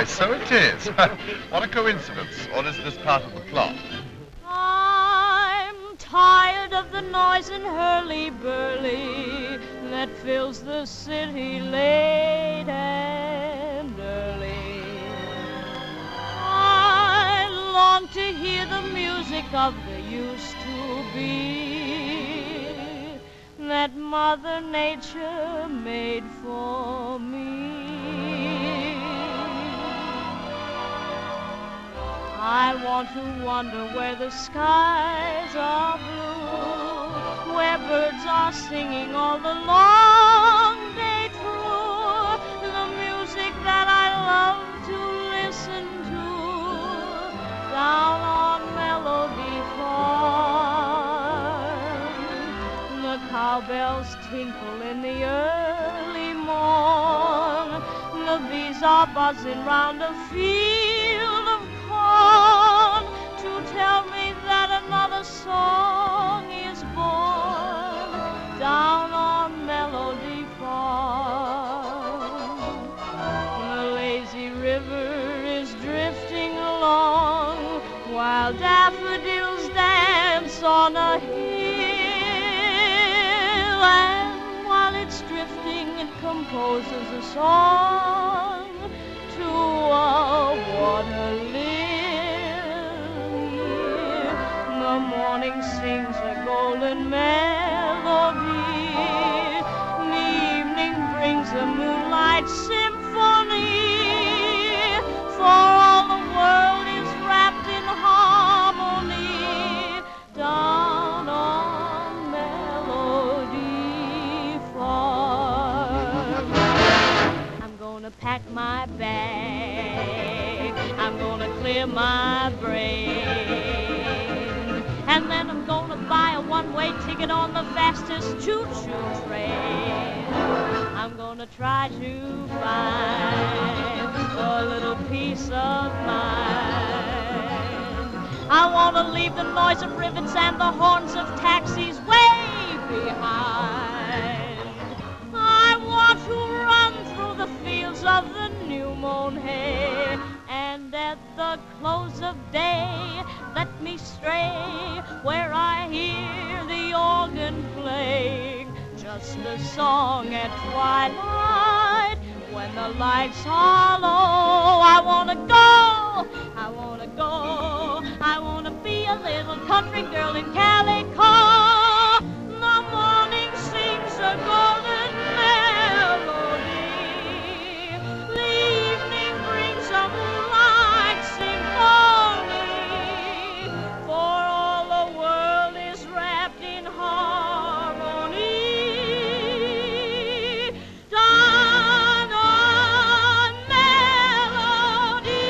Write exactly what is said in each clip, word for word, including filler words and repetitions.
Why, so it is. What a coincidence. Or is this part of the plot? I'm tired of the noise and hurly-burly that fills the city late and early. I long to hear the music of the used-to-be that Mother Nature made for me. I want to wander where the skies are blue, where birds are singing all the long day through, the music that I love to listen to, down on Melody Farm. The cowbells tinkle in the early morn, the bees are buzzing round a field of to tell me that another song is born down on Melody Farm. The lazy river is drifting along while daffodils dance on a hill, and while it's drifting it composes a song to a water lily. The morning sings a golden melody, the evening brings a moonlight symphony, for all the world is wrapped in harmony down on Melody Farm. I'm gonna pack my bag, I'm gonna clear my brain, and then I'm gonna buy a one-way ticket on the fastest choo-choo train. I'm gonna try to find a little peace of mind. I wanna leave the noise of rivets and the horns of taxis way behind. I want to run through the fields of the new-mown hay, and at the close of day let me stray where I hear the organ playing just a song at twilight when the lights are low. I wanna go, I wanna go, I wanna be a little country girl in calico. The morning sings a golden melody, the evening brings a moonlight symphony, for all the world is wrapped in harmony down on Melody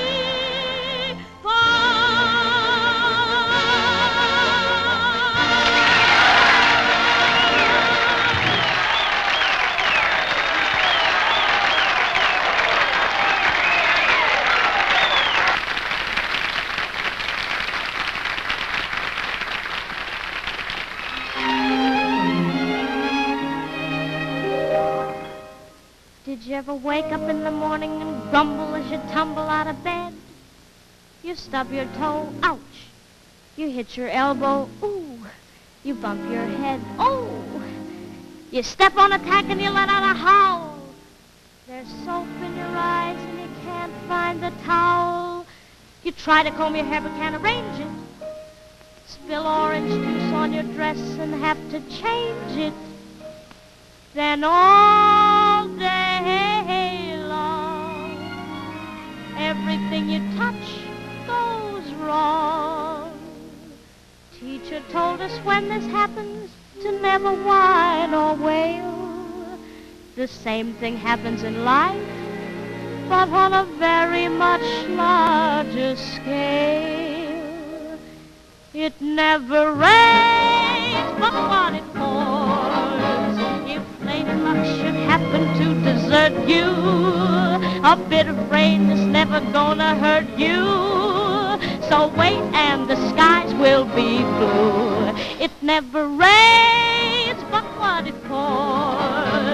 Did you ever wake up in the morning and grumble as you tumble out of bed? You stub your toe, ouch. You hit your elbow, ooh. You bump your head, oh. You step on a tack and you let out a howl. There's soap in your eyes and you can't find the towel. You try to comb your hair but can't arrange it. Spill orange juice on your dress and have to change it. Then all day long, everything you touch goes wrong. Teacher told us when this happens to never whine or wail. The same thing happens in life, but on a very much larger scale. It never rains, but what it pours. If lady luck should happen to desert you, a bit of rain is never gonna hurt you. So wait and the skies will be blue. It never rains, but what it pours.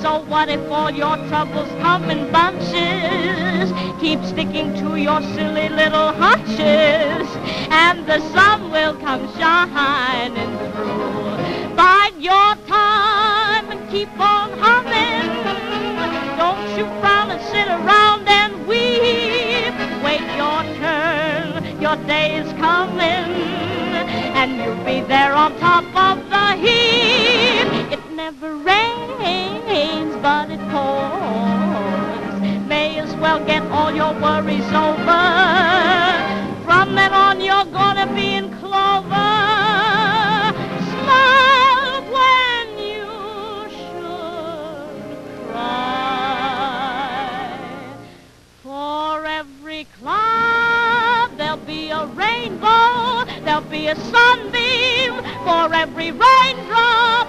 So what if all your troubles come in bunches? Keep sticking to your silly little hunches, and the sun will come shining through. Bide your time and keep on humming. Don't you frown and sit around and weep. Wait your turn, your day is coming, and you'll be there on top of the heap. It never rains, but it pours. May as well get all your worries over. From then on, you're gonna be in clover. Smile when you should cry. For every cloud, there'll be a rainbow. There'll be a sunbeam for every raindrop.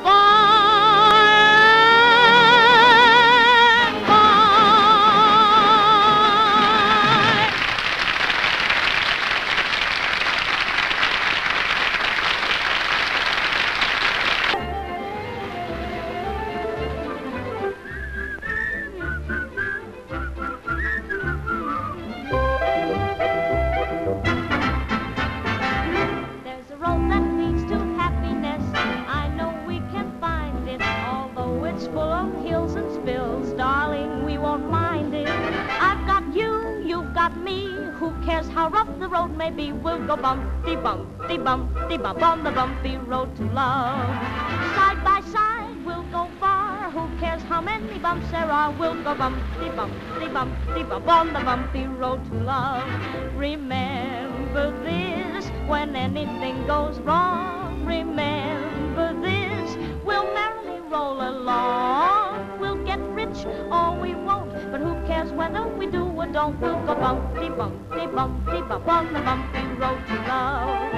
How rough the road may be, we'll go bumpty, bumpty, bumpty, bump on the bumpy road to love. Side by side, we'll go far. Who cares how many bumps there are? We'll go bumpty, bumpty, bumpty, bump on the bumpy road to love. Remember this, when anything goes wrong. Remember this, we'll merrily roll along. We'll get rich or we won't, but who cares whether we do or don't? We'll go bumpty, bumpty, bumpty, bump on the bumpy road to love.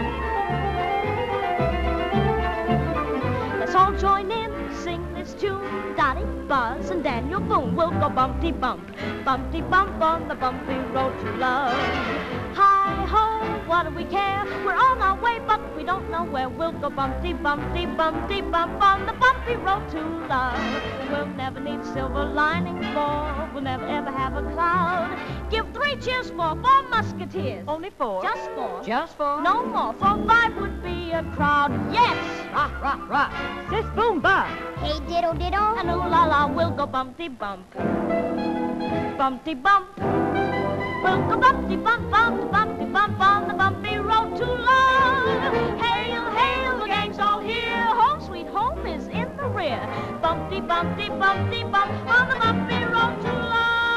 Let's all join in, sing this tune. Dottie, Buzz, and Daniel Boone. We'll go bumpty, bump, bumpty, bump on the bumpy road to love. Hi ho, what do we care? We're on our way, but we don't know where. We'll go bumpty, bumpty, bumpty, bump on the bumpy road to love. We'll never need silver linings for. We'll never ever have a cloud. Give three cheers for four musketeers. Only four. Just four. Just four. No more, for five would be a crowd. Yes! Rah, rah, rah. Sis, boom, ba. Hey, diddle, diddle. And ooh la la, we'll go bumpty, bump. Bumpty, bump. We'll go bumpty, bump, bump, bumpty, bump on the bumpy road to love. Hail, hail, the gang's all here. Home, sweet home is in the rear. Bumpty, bumpty, bumpty, bump on the bumpy road to love.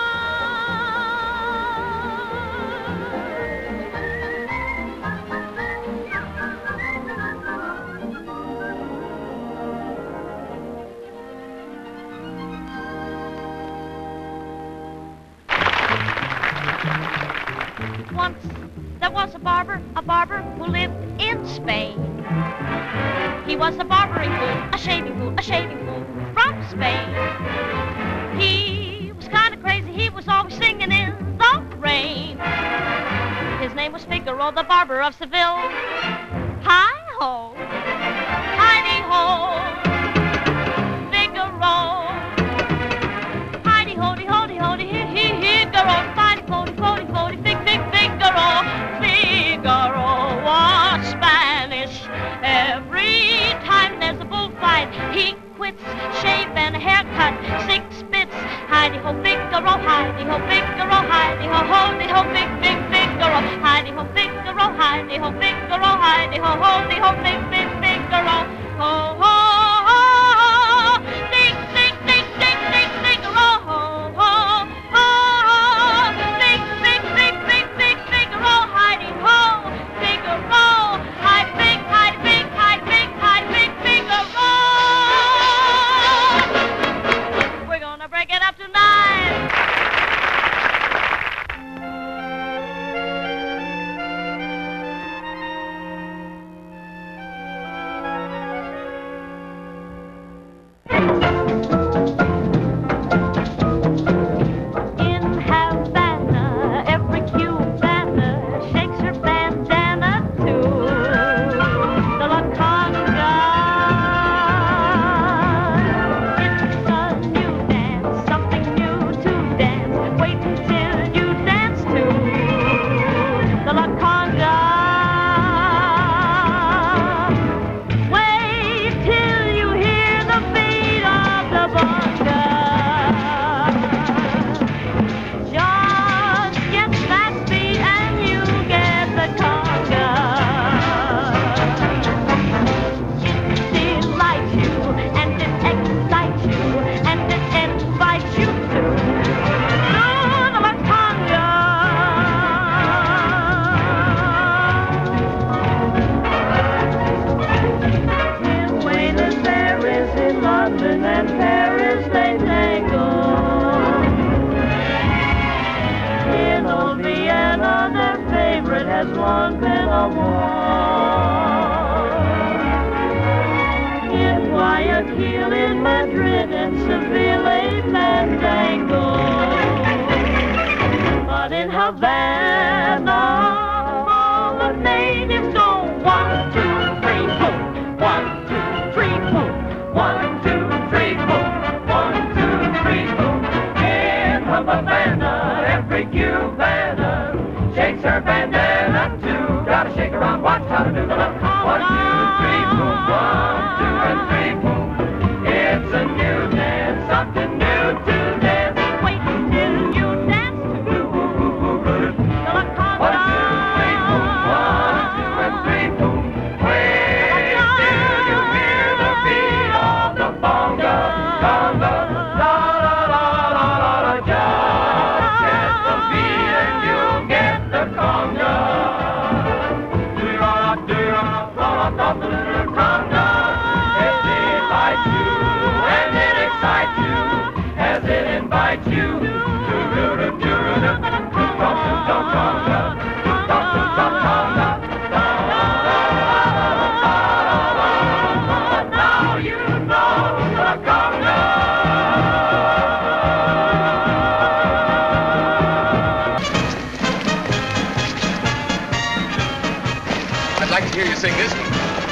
Once there was a barber, a barber who lived in Spain. He was a barbering fool, a shaving fool, a shaving fool from Spain. He was kind of crazy, he was always singing in the rain. His name was Figaro, the barber of Seville. Hi-ho, hi-de-ho, Figaro. Hi-de-ho-de, ho-de-ho-de, hi-hi-hi-garo, fi-de-po-de, po-de, fig, fig, Figaro. Figaro was Spanish. Every time there's a bullfight, he quits, shave and a haircut, six bits. Hi-de-ho, Figaro, hi-de-ho, Figaro, hi-de-ho, ho-de-ho, fig, fig, Figaro. Hi-de-ho, Figaro, hi-de-ho, Figaro, hi-de-ho, ho-de-ho, fig, fig, Figaro. Ho, ho, ho, ding, ding, ding, ding, ding, Figaro. Ho, ho, ho, ding, ding, ding, ding, ding, Figaro. Hi-de-ho, Figaro. Hi-de-fig, hi-de-fig, hi-de-fig, hi-de-fig, Figaro. We're gonna break it up tonight. has one pillow warm. In Guayaquil, in Madrid, in Seville, Fandango. But in Havana, all the natives go one, two, three, boom. One, two, three, boom. One, two, three, boom. One, two, three, boom. In Havana, every Cubana shakes her bandana too. Gotta shake around, watch how to do the love. One, two, three, boom. One, two, and three, boom. It's a new dance, something new to dance. Wait till you dance to the la conga. One, two, three, boom. One, two, and three, boom. Wait till you hear the beat of the bonga, conga, la la la la la la. Just get the beat and you'll get the conga. Do la do la la la la conga. It delights you and it excites you as it invites you to do do do do do conga, conga, conga, conga. Now you know the conga. I'd like to hear you sing this one.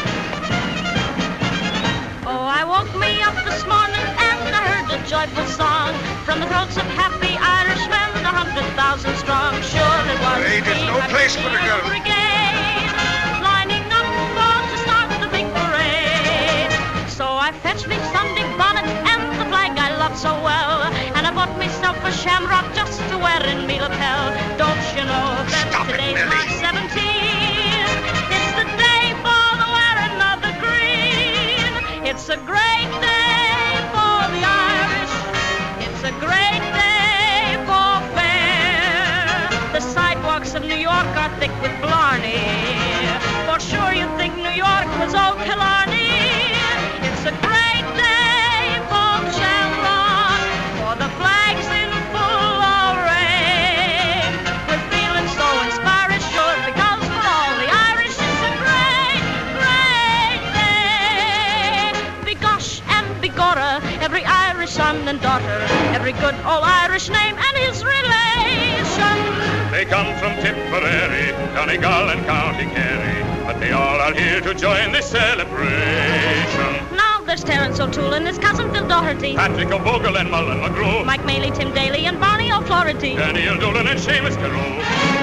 Oh, I woke me up this morning and I heard a joyful song from the throats of happy Irishmen, a hundred thousand strong. Sure it was Parade is the no place for the girl. brigade, lining up for to start the big parade. So I fetched me Sunday bonnet and the flag I love so well, and I bought myself a shamrock just to wear in me lapel. Don't you know that Stop it, today's Millie. March seventeenth? It's the day for the wearing of the green. It's a great day for the Irish. It's a great day for fair. The sidewalks of New York are thick with blarney. For sure you'd think New York was old Killarney. It's a great day for Shamrock, for the flag's in full array. We're feeling so inspired, sure, because for all the Irish it's a great, great day. Begosh and begorra, every Irish son and daughter, every good old Irish name and his relation. They come from Tipperary, Donegal and County Kerry, but they all are here to join this celebration. Now there's Terence O'Toole and his cousin Phil Doherty, Patrick O'Bogle and Mullen McGrew, Mike Maley, Tim Daly, and Barney O'Flaherty. Daniel Doolan and Seamus Carew.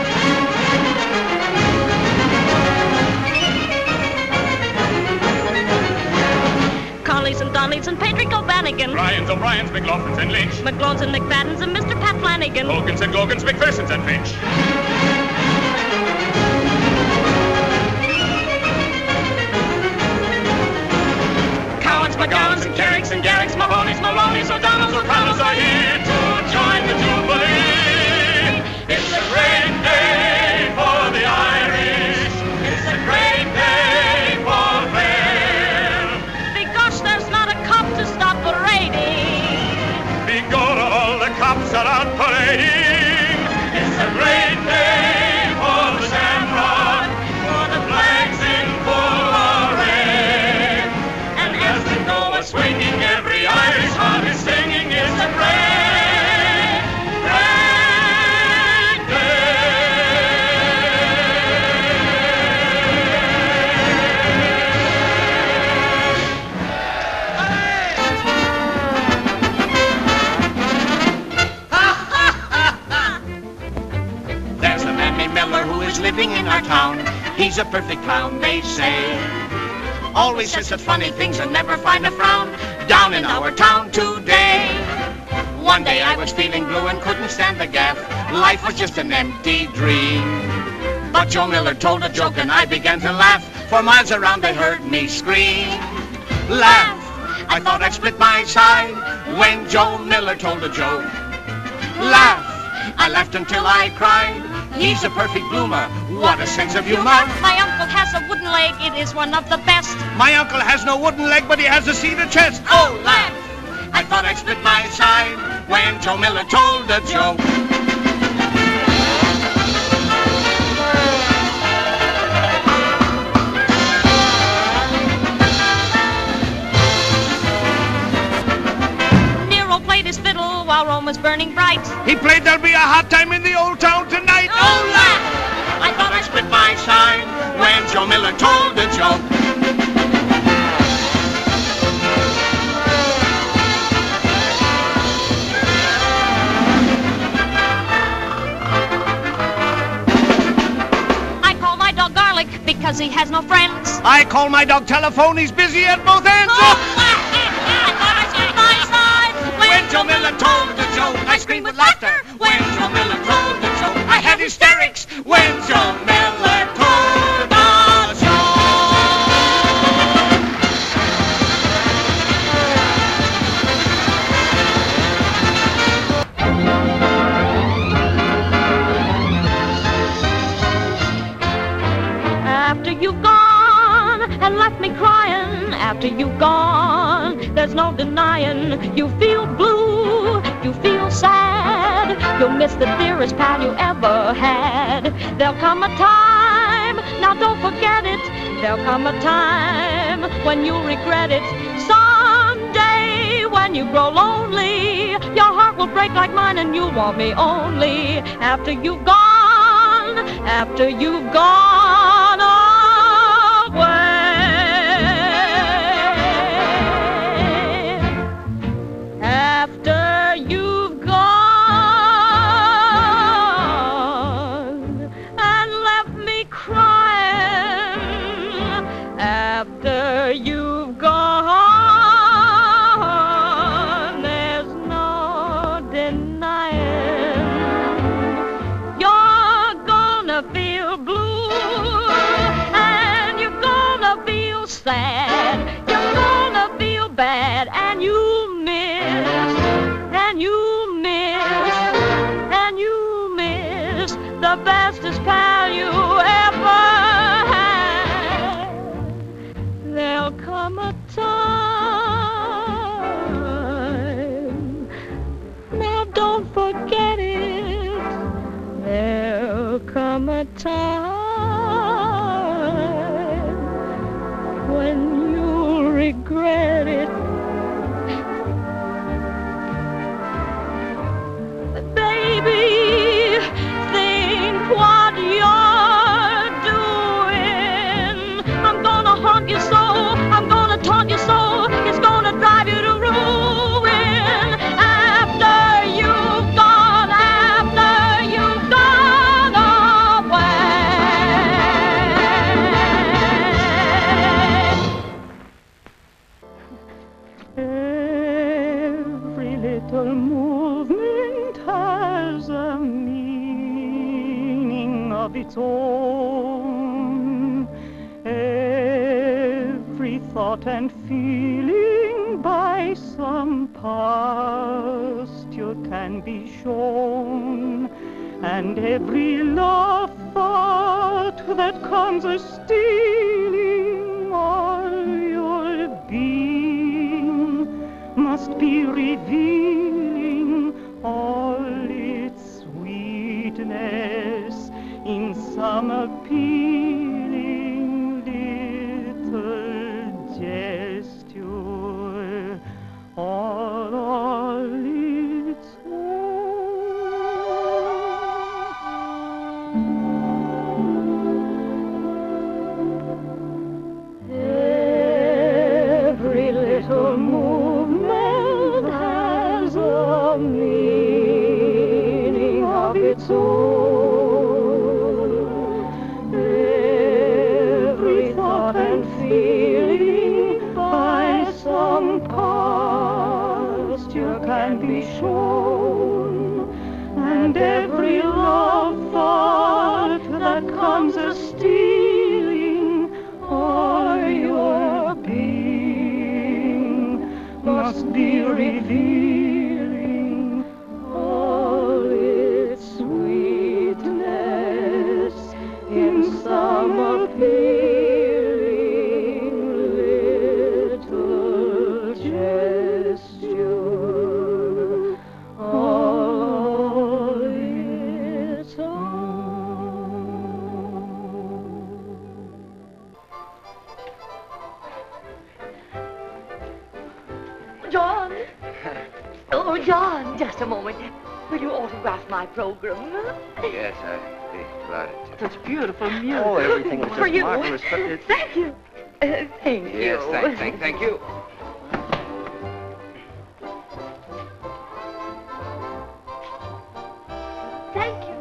Conleys and Donnellys and Patrick O'Bannigan, Ryans, O'Briens, McLaughlins and Lynch, McGlones and McFaddens and Mister Pat Flanagan. Hogans and Gogans, McPhersons and Finch. Cowans, McGowans and Carricks and Garricks, Mahoney's, Maloney's, O'Donnell's, O'Connell's are here to join the Jubilee. It's a great day for the Irish. It's a great day for fair. Begosh, there's not a cop to stop parading. Begorra, all the cops are out parading. It's a great day for the Shamrock, for the flag's in full array. And as they go a-swinging, every Irish heart is singing. It's a great, great There's a man named Miller who is living in our town. He's a perfect clown, they say. Always says such funny things and never find a frown down in our town today. One day I was feeling blue and couldn't stand the gaff. Life was just an empty dream. But Joe Miller told a joke and I began to laugh. For miles around they heard me scream. Laugh! I thought I'd split my side when Joe Miller told a joke. Laugh! I laughed until I cried. He's a perfect bloomer. What a sense of humor. My uncle has a wooden leg. It is one of the best. My uncle has no wooden leg, but he has a cedar chest. Oh, laugh! I thought I'd split my side when Joe Miller told a joke. afraid there'll be a hot time in the old town tonight. Oh, laugh! I thought I split my side when Joe Miller told the joke. Because he has no friends. I call my dog telephone, he's busy at both ends. Oh, I thought I split my side when Joe Miller told the joke. I screamed with laughter when Joe Miller told the joke. I had hysterics when Joe Miller told the After you've gone and left me crying, after you've gone, there's no denying you feel blue, you feel sad, you'll miss the dearest pal you ever had. There'll come a time, now don't forget it, there'll come a time when you'll regret it. Someday when you grow lonely, your heart will break like mine and you'll want me only. After you've gone, after you've gone away. After you've gone and left me crying. After you've gone, there's no denying you're gonna feel blue and you're gonna feel sad. You're gonna feel bad and you miss, and you miss, and you miss the bestest pal you ever had. There'll come a time, now don't forget it. There'll come a time when you'll regret it. Baby, think what you're doing. I'm gonna haunt you so, I'm gonna taunt you so, it's gonna drive you to ruin. After you've gone, after you've gone away. Every little movement has a meaning of its own. Every thought and feeling by some past you can be shown. And every love thought that comes a-stealing all your being must be revealing all its sweetness in some appealing little gesture, all, all its own. Every little movement has a meaning of its own. Every thought and feeling by some past you can be shown. And every love thought that comes a-stealing all your being must be revealing all its sweetness in some appealing little gesture, all its own. John! Oh, John, just a moment. Will you autograph my program? Yes, I'd be delighted to. Such beautiful music. Oh, everything was For just you. marvelous. But it... Thank you. Uh, thank you. Yes, thank, thank, thank you. Thank you.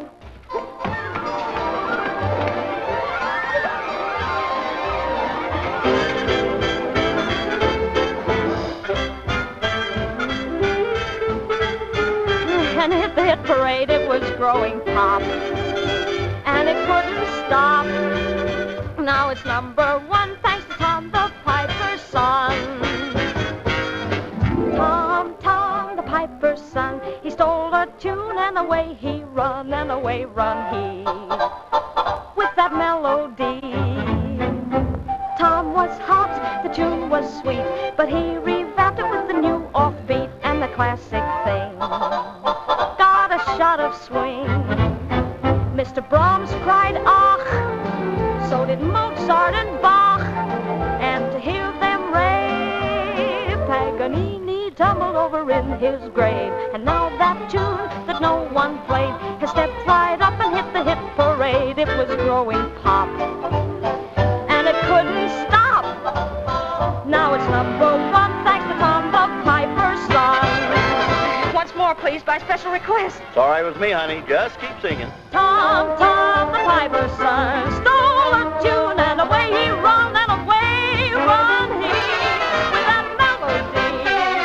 And hit the hit parade, it was growing pop. And it couldn't stop. Now it's number one, thanks to Tom the Piper's son. Tom, Tom the Piper's son, he stole a tune, and away he run, and away run he, with that melody. Tom was hot, the tune was sweet, but he revamped it with the new offbeat and the classic thing. Got a shot of swing. Mister Brahms cried, ach, so did Mozart and Bach, and to hear them rave, Paganini tumbled over in his grave. And now that tune that no one played has stepped right up and hit the hit parade. It was growing pop, and it couldn't stop. Now it's number one, thanks to Tom the Piper's son. Once more, please, by special request. It's all right with me, honey. Just keep singing. Tom, Tom the Piper's son stole a tune, and away he run, and away run he with that melody.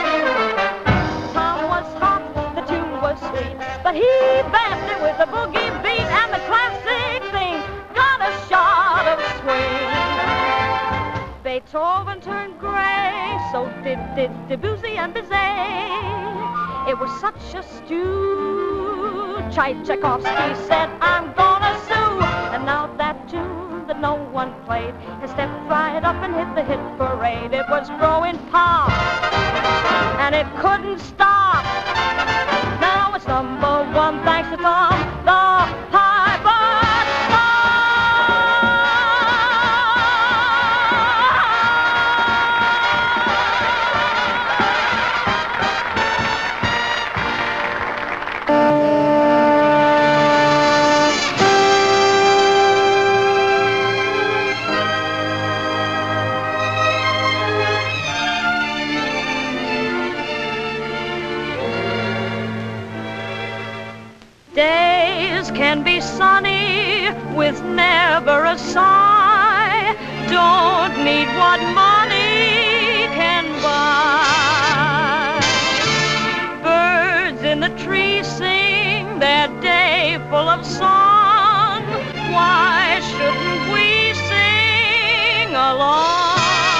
Tom was hot, the tune was sweet, but he vamped it with the boogie beat and the classic thing. Got a shot of swing. Beethoven turned gray, so did, did Debussy and Bizet. It was such a stew. Tchaikovsky said, I'm gonna sue. And now that tune that no one played has stepped right up and hit the hit parade. It was growing pop, and it couldn't stop. Now it's number one, thanks to Tom the Piper's son. Days can be sunny with never a sigh. Don't need what money can buy. Birds in the trees sing their day full of song. Why shouldn't we sing along?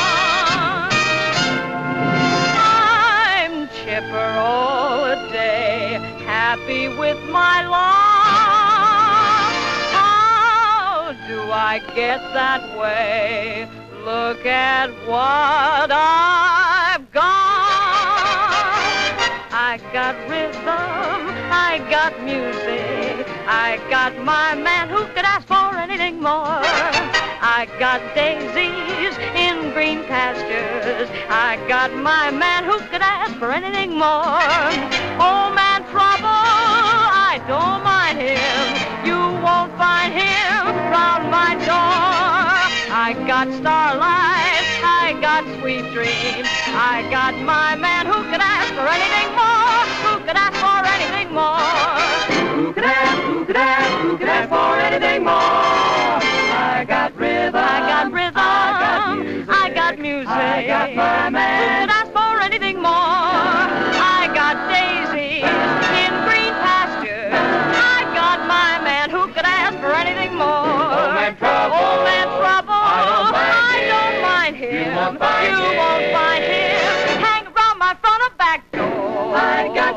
I'm chipper all day, happy with my lot. How do I get that way? Look at what I've got. I got rhythm, I got music, I got my man who could ask for anything more. I got daisies in green pastures, I got my man who could ask for anything more. Old man Trouble, I don't mind him, you won't find him round my door. I got starlight, I got sweet dreams, I got my man who could ask for anything more, who could ask for anything more. Who could ask, who could ask, who could ask for anything more? I got rhythm, I got rhythm, I got music, I got music, I got my man who could ask for anything more. I got daisies in green pastures, I got my man who could ask for anything more. Old man Trouble, old man Trouble, I don't mind him, you won't find him, you won't find him, hang around my front or back door. I got